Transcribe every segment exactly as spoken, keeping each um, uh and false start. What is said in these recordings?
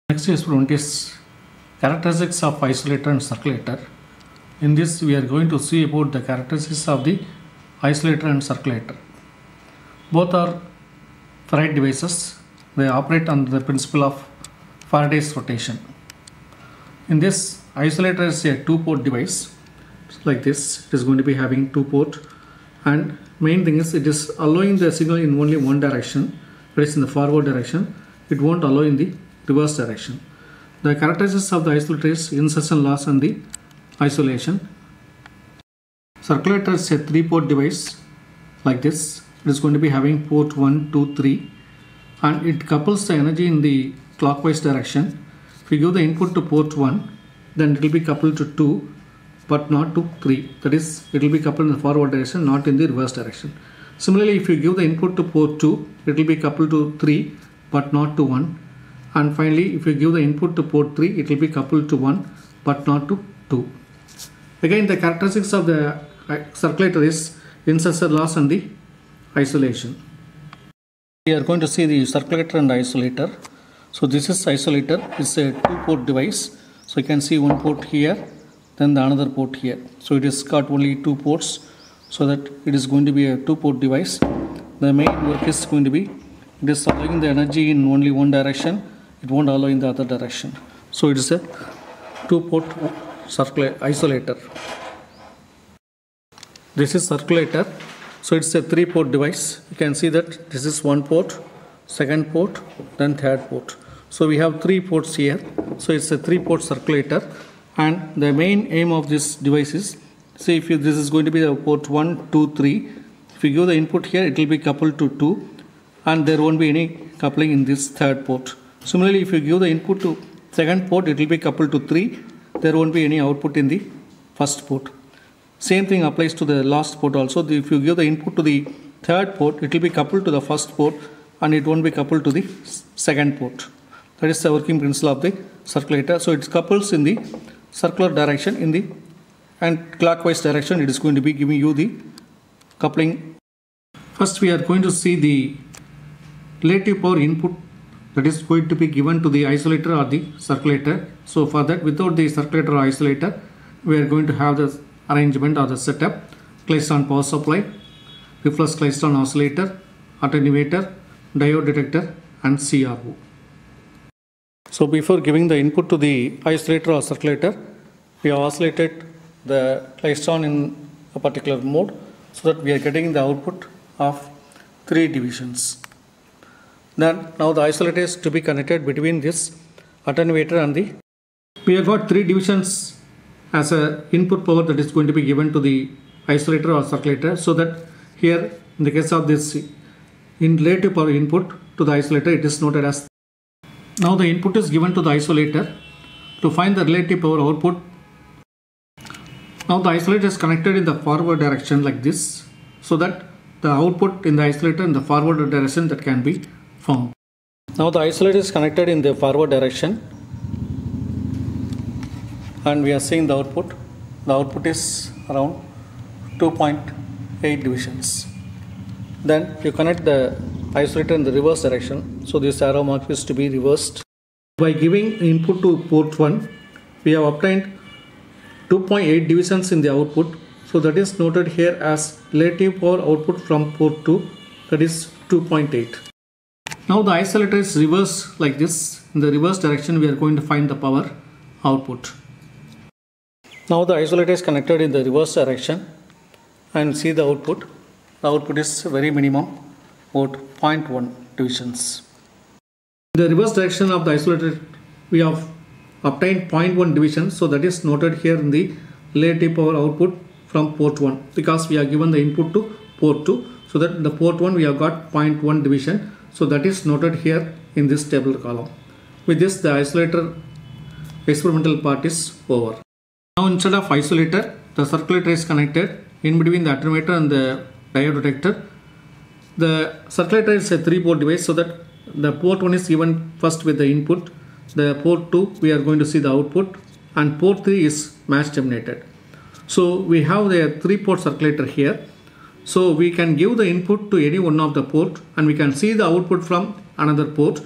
Next experiment is characteristics of isolator and circulator. In this we are going to see about the characteristics of the isolator and circulator. Both are ferrite devices. They operate under the principle of Faraday's rotation. In this, isolator is a two-port device like this. It is going to be having two port, and main thing is it is allowing the signal in only one direction, that is in the forward direction. It won't allow in the reverse direction. The characteristics of the isolator is insertion loss and the isolation. Circulator is a three-port device like this. It is going to be having port one, two, three, and it couples the energy in the clockwise direction. If you give the input to port one, then it will be coupled to two but not to three. That is, it will be coupled in the forward direction, not in the reverse direction. Similarly, if you give the input to port two, it will be coupled to three but not to one. And finally, if you give the input to port three, it will be coupled to one but not to two. Again, the characteristics of the circulator is insertion loss and the isolation. We are going to see the circulator and the isolator. So this is isolator. It's a two-port device. So you can see one port here, then the another port here. So it has got only two ports, so that it is going to be a two-port device. The main work is going to be it is allowing the energy in only one direction. It won't allow in the other direction. So it is a two-port circulator isolator. This is circulator. So it's a three-port device. You can see that this is one port, second port, then third port. So we have three ports here. So it's a three-port circulator, and the main aim of this device is, say if you, this is going to be the port one, two, three. If you give the input here, it will be coupled to two, and there won't be any coupling in this third port. Similarly, if you give the input to second port, it will be coupled to three. There won't be any output in the first port. Same thing applies to the last port also. If you give the input to the third port, it will be coupled to the first port, and it won't be coupled to the second port. That is the working principle of the circulator. So it couples in the circular direction, in the and clockwise direction. It is going to be giving you the coupling. First, we are going to see the relative power input that is going to be given to the isolator or the circulator. So for that, without the circulator or isolator, we are going to have the arrangement or the setup: Klystron power supply, reflex Klystron oscillator, attenuator, diode detector, and C R O. So before giving the input to the isolator or circulator, we have oscillated the Klystron in a particular mode, so that we are getting the output of three divisions. Then now the isolator is to be connected between this attenuator and the. We have got three divisions as a input power that is going to be given to the isolator or circulator, so that here in the case of this in relative power input to the isolator, it is noted as. Now the input is given to the isolator to find the relative power output. Now the isolator is connected in the forward direction like this, so that the output in the isolator in the forward direction that can be found. Now the isolator is connected in the forward direction, and we are seeing the output. The output is around two point eight divisions. Then you connect the isolator in the reverse direction, so this arrow mark is to be reversed. By giving input to port one, we have obtained two point eight divisions in the output, so that is noted here as relative power output from port two, that is two point eight. Now the isolator is reversed like this. In the reverse direction, we are going to find the power output. Now the isolator is connected in the reverse direction, and see the output. The output is very minimum, about zero point one divisions. In the reverse direction of the isolator, we have obtained zero point one division, so that is noted here in the relative power output from port one, because we are given the input to port two, so that in the port one we have got zero point one division, so that is noted here in this table column. With this, the isolator experimental part is over. Now instead of isolator, the circulator is connected in between the attenuator and the diode detector. The circulator is a three-port device, so that the port one is given first with the input. The port two, we are going to see the output, and port three is match terminated. So we have the three-port circulator here. So we can give the input to any one of the port, and we can see the output from another port,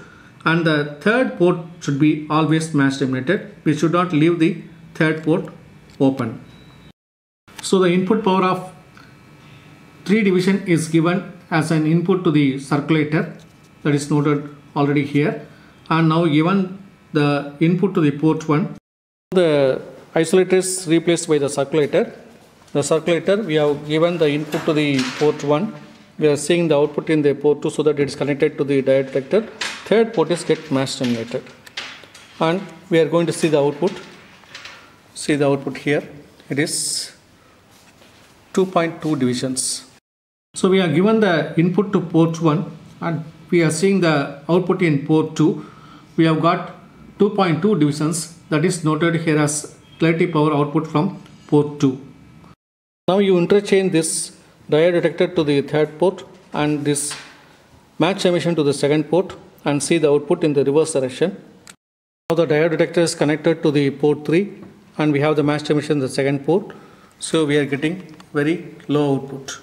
and the third port should be always match terminated. We should not leave the third port open. So the input power of three division is given as an input to the circulator, that is noted already here, and now given the input to the port one. The isolator is replaced by the circulator. The circulator, we have given the input to the port one. We are seeing the output in the port two so that it is connected to the diode detector. Third port is get match terminated. And we are going to see the output. See the output here. It is two point two divisions. So we are given the input to port one and we are seeing the output in port two. We have got two point two divisions, that is noted here as relative power output from port two. Now you interchange this diode detector to the third port and this match emission to the second port and see the output in the reverse direction. Now the diode detector is connected to the port three and we have the match emission in the second port. So we are getting very low output,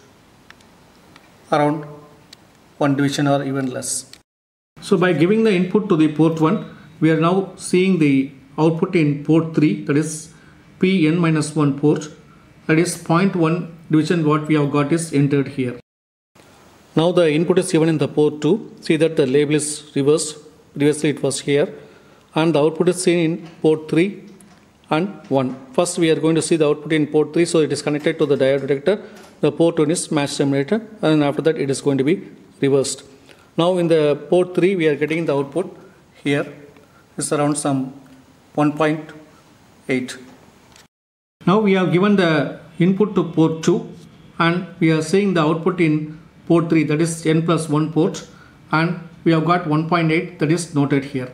around one division or even less. So by giving the input to the port one, we are now seeing the output in port three, that is P n minus one port, that is zero point one division what we have got is entered here. Now the input is given in the port two. See that the label is reversed. Previously it was here. And the output is seen in port three and one. First we are going to see the output in port three, so it is connected to the diode detector. The port one is match terminated and after that it is going to be reversed. Now in the port three we are getting the output here is around some one point eight. Now we have given the input to port two and we are seeing the output in port three, that is n plus one port, and we have got one point eight, that is noted here.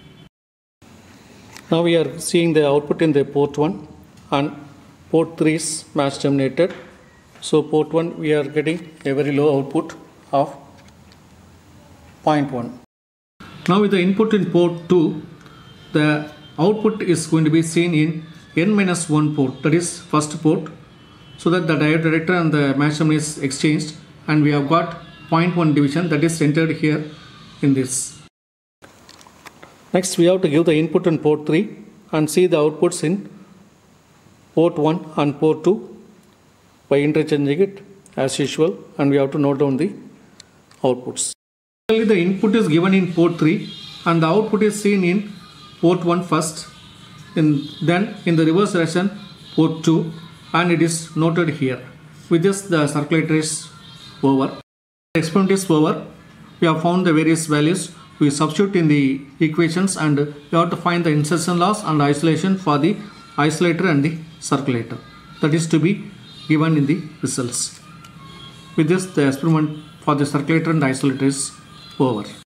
Now we are seeing the output in the port one and port three is match terminated. So port one we are getting a very low output of zero point one. Now with the input in port two, the output is going to be seen in n minus one port, that is first port, so that the diode detector and the match terminal is exchanged and we have got zero point one division, that is entered here in this. Next we have to give the input in port three and see the outputs in port one and port two by interchanging it as usual, and we have to note down the outputs. The input is given in port three and the output is seen in port one first, in, then in the reverse direction port two, and it is noted here. With this the circulator is over. The experiment is over. We have found the various values. We substitute in the equations and we have to find the insertion loss and isolation for the isolator and the circulator. That is to be given in the results. With this the experiment for the circulator and isolator is over.